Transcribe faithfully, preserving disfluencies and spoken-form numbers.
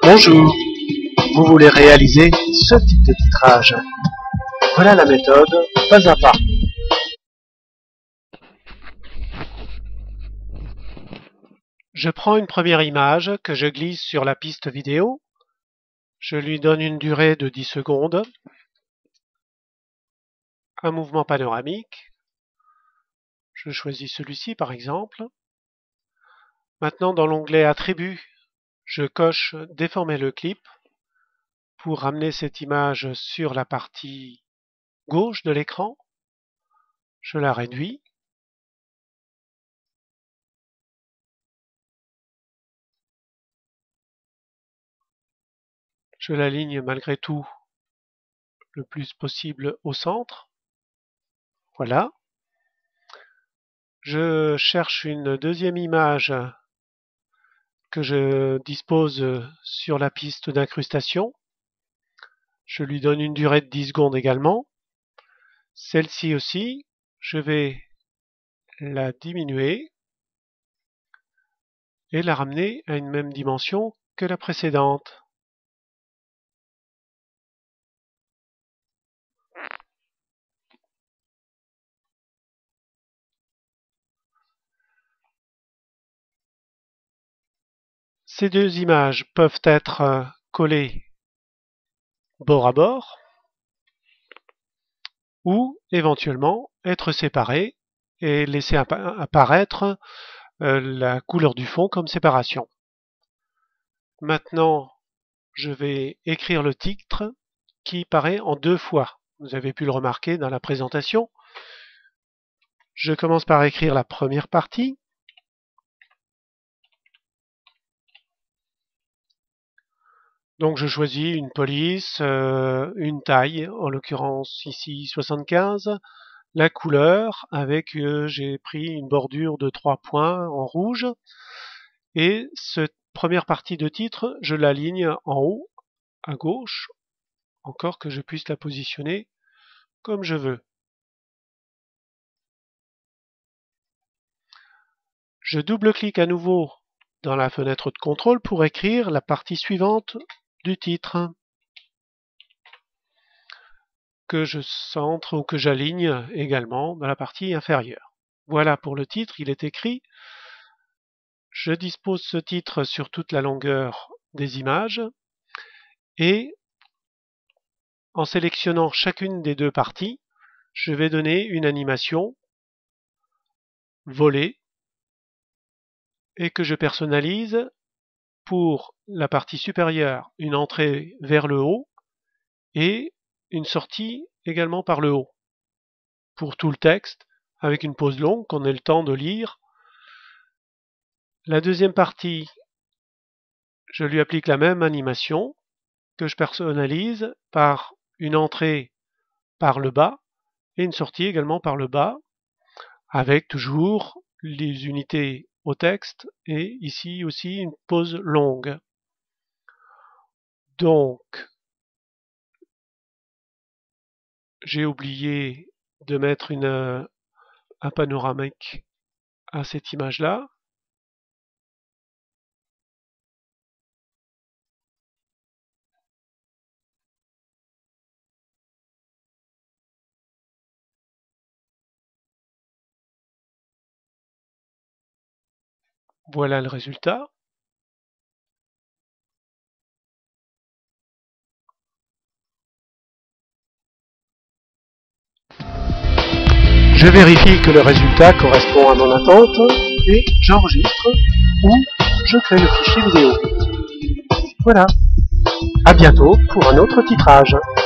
Bonjour, vous voulez réaliser ce type de titrage. Voilà la méthode, pas à pas. Je prends une première image que je glisse sur la piste vidéo. Je lui donne une durée de dix secondes. Un mouvement panoramique. Je choisis celui-ci par exemple. Maintenant dans l'onglet Attributs, je coche Déformer le clip pour ramener cette image sur la partie gauche de l'écran. Je la réduis. Je l'aligne malgré tout le plus possible au centre. Voilà. Je cherche une deuxième image que je dispose sur la piste d'incrustation. Je lui donne une durée de dix secondes également. Celle-ci aussi, je vais la diminuer et la ramener à une même dimension que la précédente. Ces deux images peuvent être collées bord à bord ou éventuellement être séparées et laisser apparaître la couleur du fond comme séparation. Maintenant, je vais écrire le titre qui paraît en deux fois. Vous avez pu le remarquer dans la présentation. Je commence par écrire la première partie. Donc je choisis une police, euh, une taille, en l'occurrence ici soixante-quinze, la couleur avec, euh, j'ai pris une bordure de trois points en rouge, et cette première partie de titre, je l'aligne en haut, à gauche, encore que je puisse la positionner comme je veux. Je double-clique à nouveau dans la fenêtre de contrôle pour écrire la partie suivante du titre, que je centre ou que j'aligne également dans la partie inférieure. Voilà pour le titre, il est écrit. Je dispose ce titre sur toute la longueur des images et en sélectionnant chacune des deux parties, je vais donner une animation volée et que je personnalise. Pour la partie supérieure, une entrée vers le haut et une sortie également par le haut. Pour tout le texte, avec une pause longue qu'on ait le temps de lire. La deuxième partie, je lui applique la même animation que je personnalise par une entrée par le bas et une sortie également par le bas, avec toujours les unités au texte et ici aussi une pause longue. Donc, j'ai oublié de mettre une, un panoramique à cette image-là. Voilà le résultat. Je vérifie que le résultat correspond à mon attente et j'enregistre ou je crée le fichier vidéo. Voilà. À bientôt pour un autre titrage.